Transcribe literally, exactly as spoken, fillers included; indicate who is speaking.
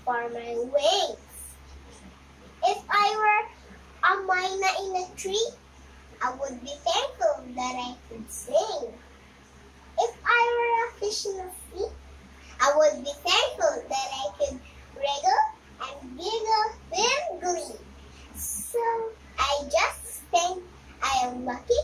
Speaker 1: for my wings. If I were a myna in a tree, I would be thankful that I could sing. If I were a fish in the sea, I would be thankful that I could wriggle and giggle with glee. So I just think I am lucky